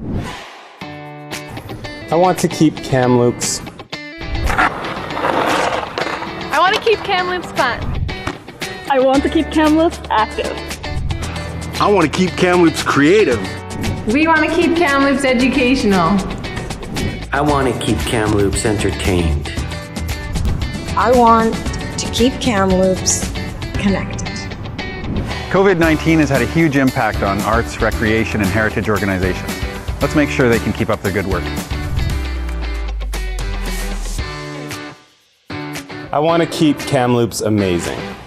I want to keep Kamloops. I want to keep Kamloops fun. I want to keep Kamloops active. I want to keep Kamloops creative. We want to keep Kamloops educational. I want to keep Kamloops entertained. I want to keep Kamloops connected. COVID-19 has had a huge impact on arts, recreation, and heritage organizations. Let's make sure they can keep up their good work. I want to keep Kamloops amazing.